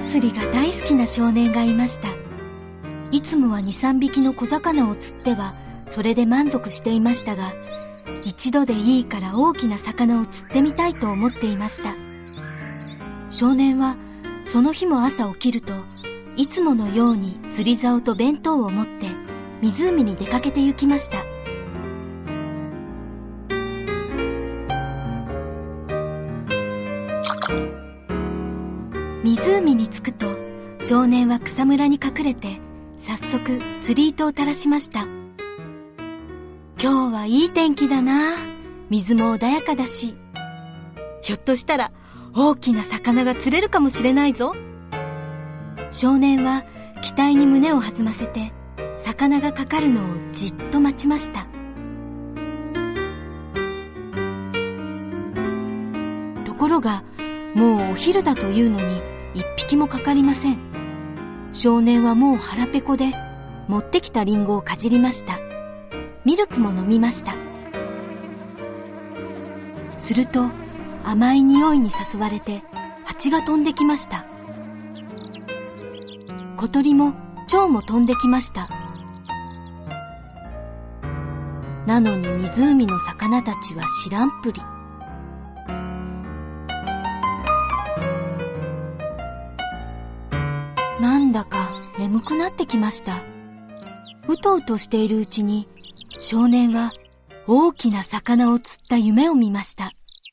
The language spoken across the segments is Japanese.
釣りが大好きな少年がいました。いつもは2、3匹の小魚を釣ってはそれで満足していましたが、一度でいいから大きな魚を釣ってみたいと思っていました。少年はその日も朝起きると、いつものように釣り竿と弁当を持って湖に出かけて行きました。湖に着くと、少年は草むらに隠れて早速釣り糸を垂らしました。今日はいい天気だな。水も穏やかだし、ひょっとしたら大きな魚が釣れるかもしれないぞ。少年は期待に胸を弾ませて魚がかかるのをじっと待ちました。ところがもうお昼だというのに一匹もかかりません。少年はもう腹ペコで持ってきたリンゴをかじりました。ミルクも飲みました。すると甘い匂いに誘われて蜂が飛んできました。小鳥も蝶も飛んできました。なのに湖の魚たちは知らんぷり。なんだか眠くなってきました。うとうとしているうちに少年は大きな魚を釣った夢を見ました。は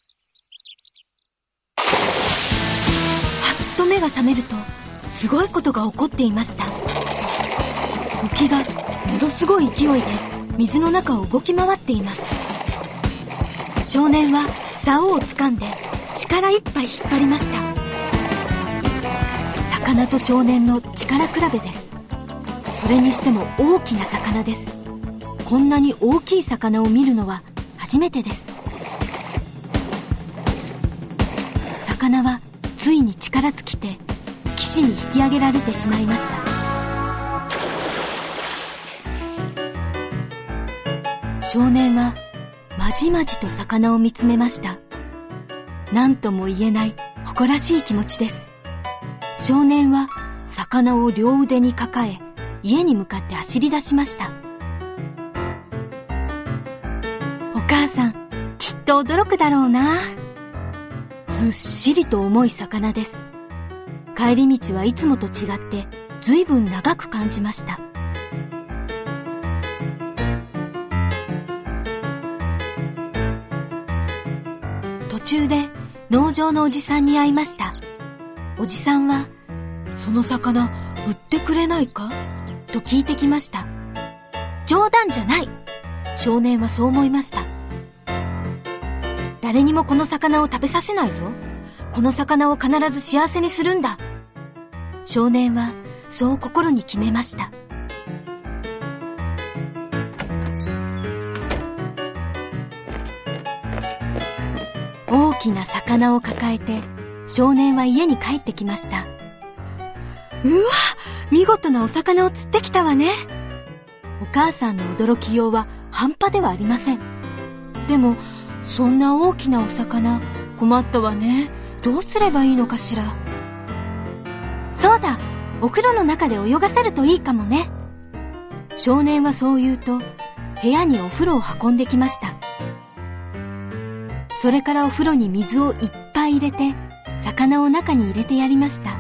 っと目が覚めるとすごいことが起こっていました。沖がものすごい勢いで水の中を動き回っています。少年は竿を掴んで力いっぱい引っ張りました。魚と少年の力比べです。それにしても大きな魚です。こんなに大きい魚を見るのは初めてです。魚はついに力尽きて岸に引き上げられてしまいました。少年はまじまじと魚を見つめました。何とも言えない誇らしい気持ちです。少年は魚を両腕に抱え、家に向かって走り出しました。お母さん、きっと驚くだろうな。ずっしりと重い魚です。帰り道はいつもと違ってずいぶん長く感じました。途中で農場のおじさんに会いました。おじさんは、その魚売ってくれないかと聞いてきました。冗談じゃない。少年はそう思いました。誰にもこの魚を食べさせないぞ。この魚を必ず幸せにするんだ。少年はそう心に決めました。大きな魚を抱えて少年は家に帰ってきました。うわ、見事なお魚を釣ってきたわね。お母さんの驚きようは半端ではありません。でもそんな大きなお魚、困ったわね。どうすればいいのかしら。そうだ、お風呂の中で泳がせるといいかもね。少年はそう言うと部屋にお風呂を運んできました。それからお風呂に水をいっぱい入れて魚を中に入れてやりました。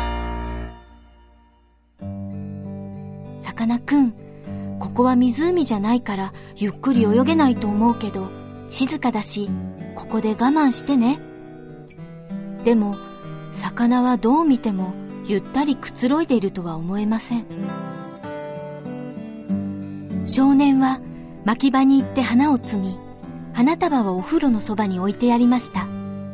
さかなクン、ここは湖じゃないからゆっくり泳げないと思うけど、静かだしここで我慢してね。でも魚はどう見てもゆったりくつろいでいるとは思えません。少年は薪場に行って花を摘み、花束をお風呂のそばに置いてやりました。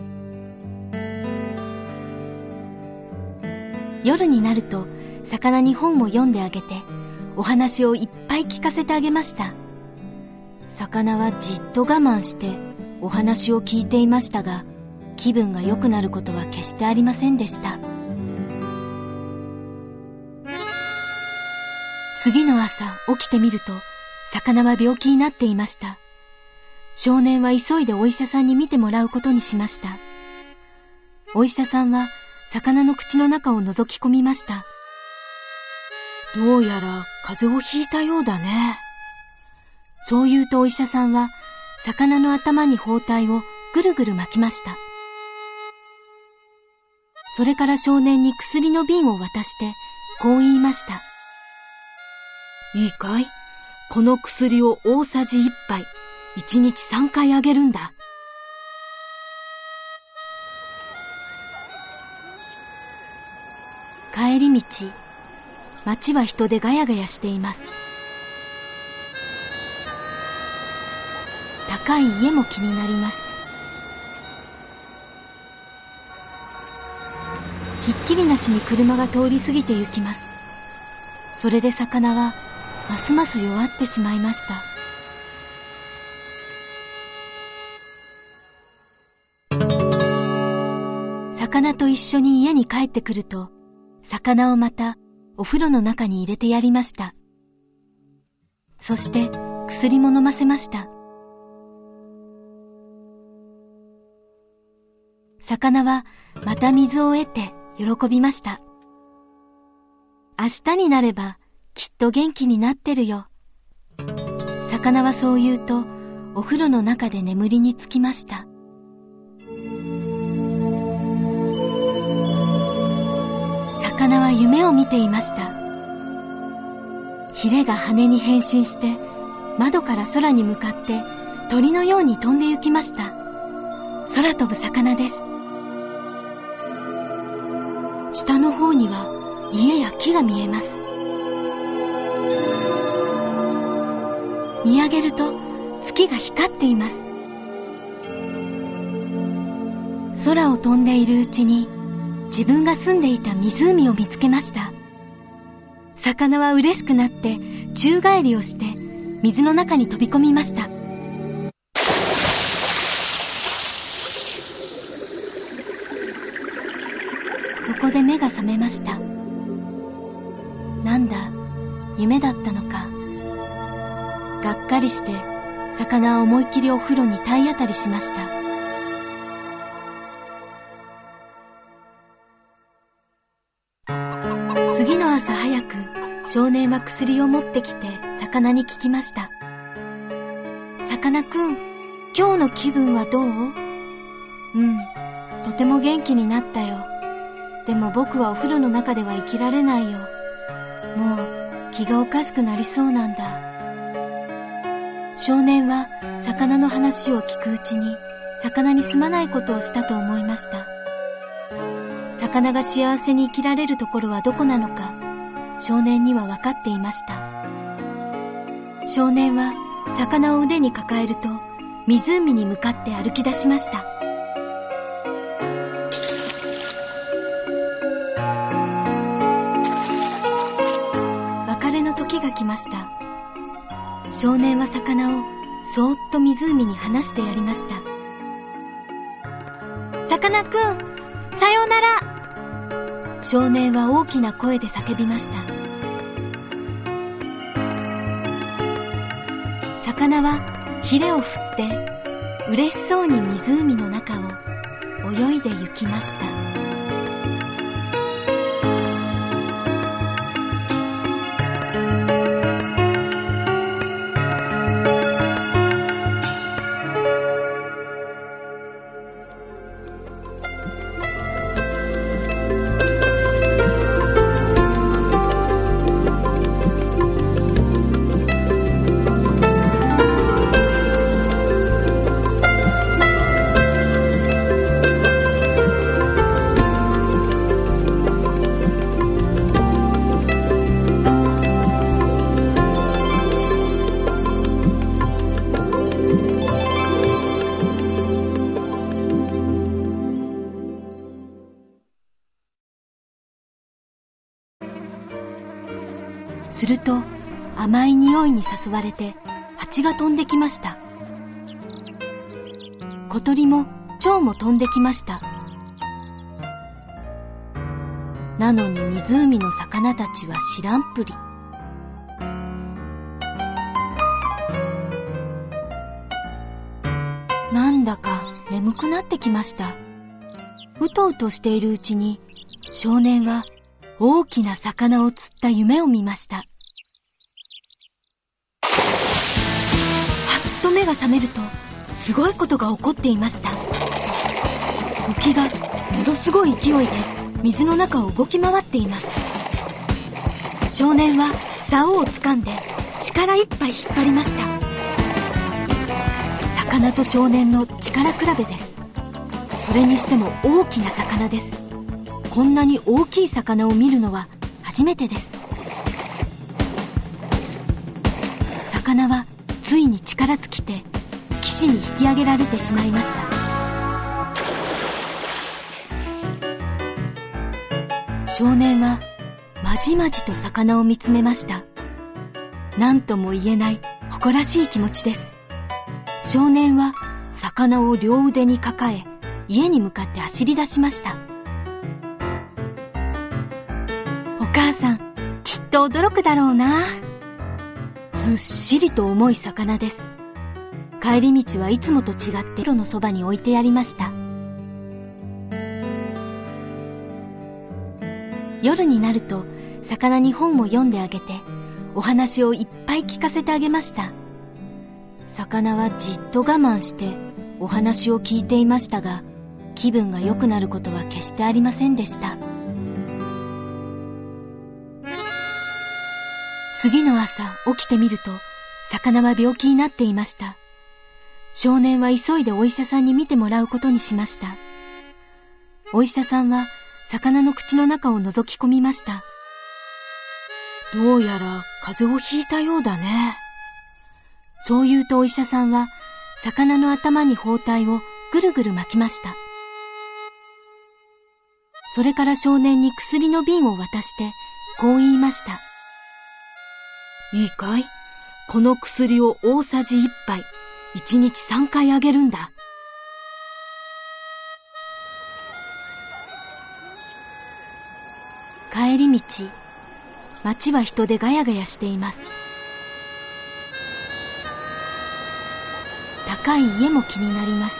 夜になると魚に本を読んであげてお話をいっぱい聞かせてあげました。魚はじっと我慢してお話を聞いていましたが、気分が良くなることは決してありませんでした。次の朝起きてみると魚は病気になっていました。少年は急いでお医者さんに診てもらうことにしました。お医者さんは魚の口の中を覗き込みました。どうやら風邪をひいたようだね。そう言うとお医者さんは魚の頭に包帯をぐるぐる巻きました。それから少年に薬の瓶を渡してこう言いました。いいかい？この薬を大さじ1杯、1日3回あげるんだ。帰り道、街は人でガヤガヤしています。高い家も気になります。ひっきりなしに車が通り過ぎて行きます。それで魚はますます弱ってしまいました。魚と一緒に家に帰ってくると、魚をまたお風呂の中に入れてやりました。そして薬も飲ませました。魚はまた水を得て喜びました。明日になればきっと元気になってるよ。魚はそう言うとお風呂の中で眠りにつきました。魚は夢を見ていました。ヒレが羽に変身して窓から空に向かって鳥のように飛んで行きました。空飛ぶ魚です。下の方には家や木が見えます。見上げると月が光っています。空を飛んでいるうちに自分が住んでいた湖を見つけました。魚は嬉しくなって宙返りをして水の中に飛び込みました。そこで目が覚めました。なんだ、夢だったのか。がっかりして魚は思いっきりお風呂に体当たりしました。次の朝早く、少年は薬を持ってきて魚に聞きました。さかなクン、今日の気分はどう？とても元気になったよ。でも僕はお風呂の中では生きられないよ。もう気がおかしくなりそうなんだ。少年は魚の話を聞くうちに魚にすまないことをしたと思いました。魚が幸せに生きられるところはどこなのか、少年には分かっていました。少年は魚を腕に抱えると湖に向かって歩き出しました。別れの時が来ました。少年は魚をそーっと湖に放してやりました。さかなクン、さようなら。少年は大きな声で叫びました。魚はヒレを振って嬉しそうに湖の中を泳いで行きました。すると甘い匂いに誘われて蜂が飛んできました。小鳥も蝶も飛んできました。なのに湖の魚たちは知らんぷり。なんだか眠くなってきました。うとうとしているうちに少年は大きな魚を釣った夢を見ました。はっと目が覚めると、すごいことが起こっていました。沖がものすごい勢いで水の中を動き回っています。少年は竿を掴んで力いっぱい引っ張りました。魚と少年の力比べです。それにしても大きな魚です。こんなに大きい魚を見るのは初めてです。魚はついに力尽きて岸に引き上げられてしまいました。少年はまじまじと魚を見つめました。何とも言えない誇らしい気持ちです。少年は魚を両腕に抱え、家に向かって走り出しました。お母さん、きっと驚くだろうな。ずっしりと重い魚です。帰り道はいつもと違って路のそばに置いてやりました。夜になると魚に本を読んであげて、お話をいっぱい聞かせてあげました。魚はじっと我慢してお話を聞いていましたが、気分が良くなることは決してありませんでした。次の朝起きてみると、魚は病気になっていました。少年は急いでお医者さんに診てもらうことにしました。お医者さんは魚の口の中を覗き込みました。どうやら風邪をひいたようだね。そう言うとお医者さんは魚の頭に包帯をぐるぐる巻きました。それから少年に薬の瓶を渡してこう言いました。いいかい？この薬を大さじ1杯、1日3回あげるんだ。帰り道、街は人でガヤガヤしています。高い家も気になります。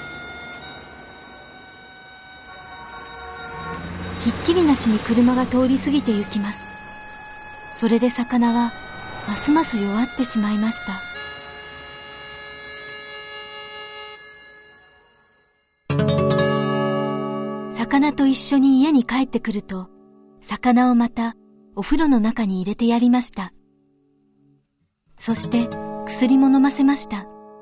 ひっきりなしに車が通り過ぎて行きます。それで魚はますます弱ってしまいました。魚と一緒に家に帰ってくると、魚をまたお風呂の中に入れてやりました。そして薬も飲ませました。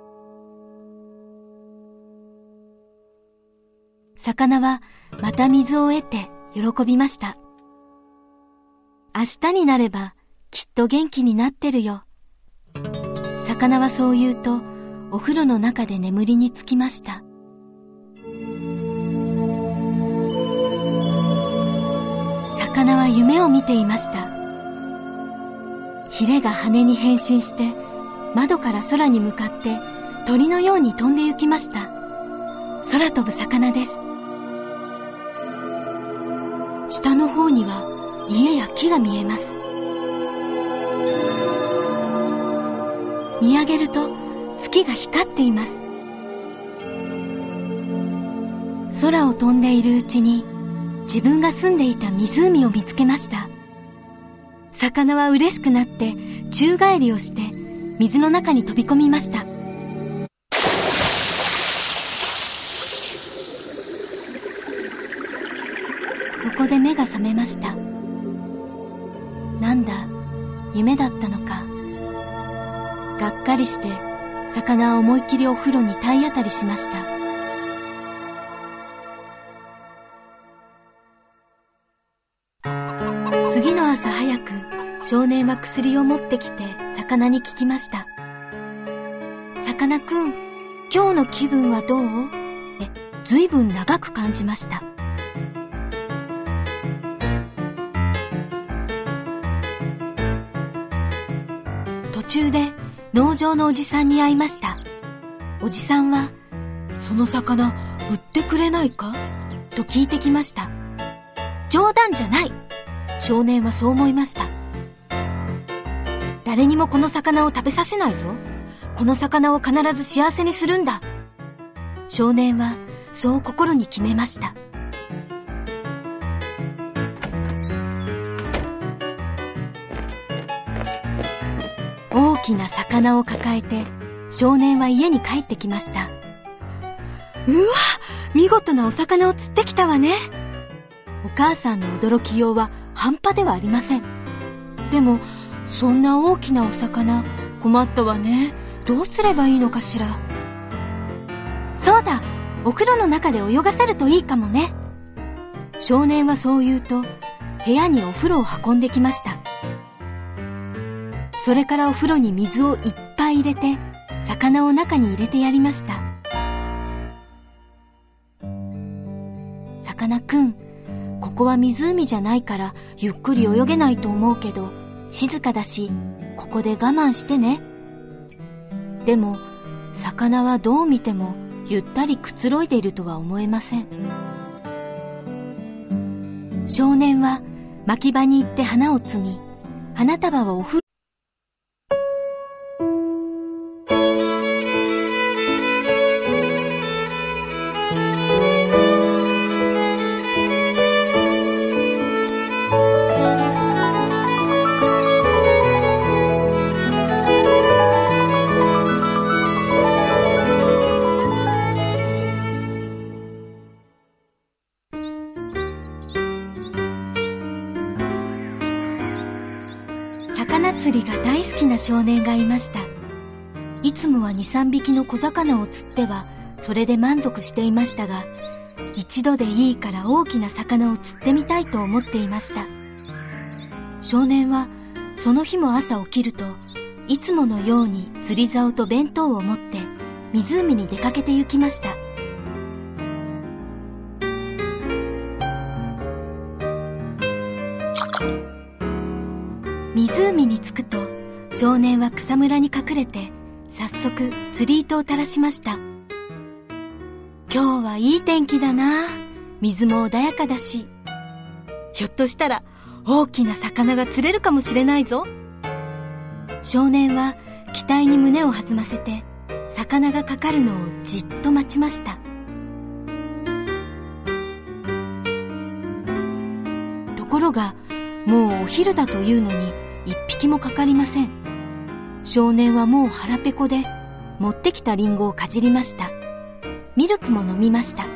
魚はまた水を得て喜びました。明日になればきっと元気になってるよ。魚はそう言うとお風呂の中で眠りにつきました。魚は夢を見ていました。ヒレが羽に変身して窓から空に向かって鳥のように飛んで行きました。空飛ぶ魚です。下の方には家や木が見えます。見上げると月が光っています。空を飛んでいるうちに自分が住んでいた湖を見つけました。魚は嬉しくなって宙返りをして水の中に飛び込みました。そこで目が覚めました。なんだ、夢だったのか。がっかりして魚は思いっきりお風呂に体当たりしました。次の朝早く、少年は薬を持ってきて魚に聞きました。さかなクン、今日の気分はどう？ずいぶん長く感じました。途中で農場のおじさんに会いました。おじさんは、その魚売ってくれないか？と聞いてきました。冗談じゃない！少年はそう思いました。誰にもこの魚を食べさせないぞ。この魚を必ず幸せにするんだ。少年はそう心に決めました。 大きな魚を抱えて少年は家に帰ってきました。うわ、見事なお魚を釣ってきたわね。お母さんの驚きようは半端ではありません。でもそんな大きなお魚、困ったわね。どうすればいいのかしら。そうだ、お風呂の中で泳がせるといいかもね。少年はそう言うと部屋にお風呂を運んできました。それからお風呂に水をいっぱい入れて魚を中に入れてやりました。さかなクン、ここは湖じゃないからゆっくり泳げないと思うけど、静かだしここで我慢してね。でも魚はどう見てもゆったりくつろいでいるとは思えません。少年は牧場に行って花を摘み、花束をお風呂魚釣りが大好きな少年がいました。いつもは 2,3 匹の小魚を釣ってはそれで満足していましたが、一度でいいから大きな魚を釣ってみたいと思っていました。少年はその日も朝起きるといつものように釣り竿と弁当を持って湖に出かけて行きました。湖に着くと少年は草むらに隠れて早速釣り糸を垂らしました。今日はいい天気だな。水も穏やかだし、ひょっとしたら大きな魚が釣れるかもしれないぞ。少年は期待に胸を弾ませて魚がかかるのをじっと待ちました。ところがもうお昼だというのに一匹もかかりません。少年はもう腹ペコで持ってきたリンゴをかじりました。ミルクも飲みました。